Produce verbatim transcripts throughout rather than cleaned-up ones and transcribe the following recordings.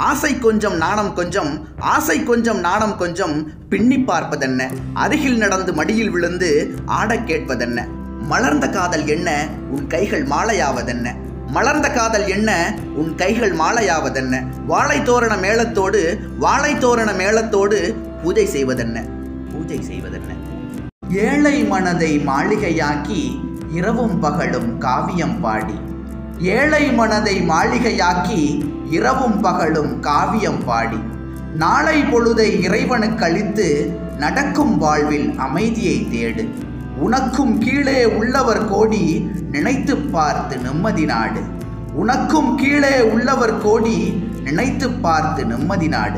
ஆசை கொஞ்சம் நாணம் கொஞ்சம், ஆசை கொஞ்சம் நாணம் கொஞ்சம், பின்னி பார்ப்பதென்ன, அருகில் நடந்து மடியில் விழுந்து ஆடக் கேட்பதென்ன, மலர்ந்த காதல் என்ன உன் கைகள் மாலையாவதென்ன, மலர்ந்த காதல் என்ன உன் கைகள் மாலையாவதென்ன, வாழை தோரண மேளத்தோடு வாழை தோரண மேளத்தோடு பூஜை செய்வதென்ன, பூஜை செய்வதென்ன. ஏழை மனதை மாளிகையாக்கி இரவும் பகலும் காவியம் பாடி, ஏழை மனதை மாளிகையாக்கி இரவும் பகலும் காவியம் பாடி, நாளை பொழுதை இறைவனுக்கு அளித்து நடக்கும் வாழ்வில் அமைதியை தேடு, உனக்கும் கீழே உள்ளவர் கோடி நினைத்து பார்த்து நிம்மதி நாடு, உனக்கும் கீழே உள்ளவர் கோடி நினைத்து பார்த்து நிம்மதி நாடு.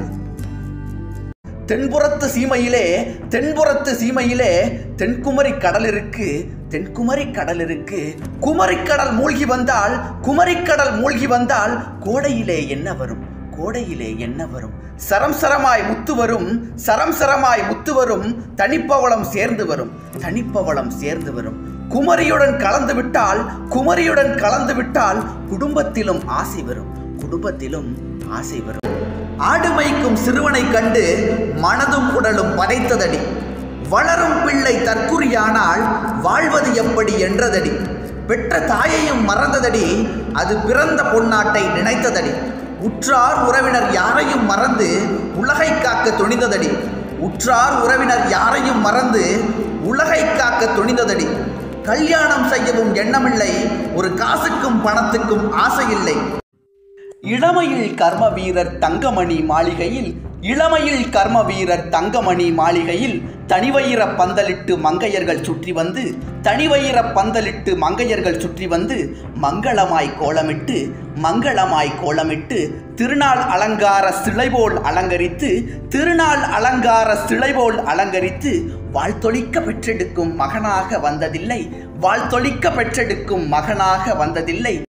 தென்புறத்து சீமையிலே தென்புறத்து சீமையிலே தென்குமரி கடலிருக்கு, தென்குமரி கடலிருக்கு, குமரிக்கடல் மூழ்கி வந்தால் குமரிக்கடல் மூழ்கி வந்தால் கோடையிலே என்ன வரும், கோடையிலே என்ன வரும், சரம் சரமாய் முத்து வரும், சரம் சரமாய் முத்து வரும், தனிப்பவளம் சேர்ந்து வரும், தனிப்பவளம் சேர்ந்து வரும். குமரியுடன் கலந்து விட்டால் குமரியுடன் கலந்து விட்டால் குடும்பத்திலும் ஆசை வரும், குடும்பத்திலும் ஆசை வரும். ஆடுமைக்கும் சிறுவனை கண்டு மனதும் உடலும் பதைத்ததடி, வளரும் பிள்ளை தற்குறியானால் வாழ்வது எப்படி என்றதடி, பெற்ற தாயையும் மறந்ததடி, அது பிறந்த பொன்னாட்டை நினைத்ததடி, உற்றார் உறவினர் யாரையும் மறந்து உலகை காக்க துணிந்ததடி, உற்றார் உறவினர் யாரையும் மறந்து உலகை காக்க துணிந்ததடி. கல்யாணம் செய்யவும் எண்ணமில்லை, ஒரு காசுக்கும் பணத்துக்கும் ஆசையில்லை. இளமையில் கர்ம வீரர் தங்கமணி மாளிகையில், இளமையில் கர்ம வீரர் தங்கமணி மாளிகையில் தனிவயிர பந்தலிட்டு மங்கையர்கள் சுற்றி வந்து, தனிவயிர பந்தலிட்டு மங்கையர்கள் சுற்றி வந்து மங்களமாய் கோலமிட்டு மங்களமாய் கோலமிட்டு திருநாள் அலங்கார சிலைபோல் அலங்கரித்து, திருநாள் அலங்கார சிலைபோல் அலங்கரித்து வாழ்த்தொழிக்க பெற்றெடுக்கும் மகனாக வந்ததில்லை, வாழ்த்தொழிக்க பெற்றெடுக்கும் மகனாக வந்ததில்லை.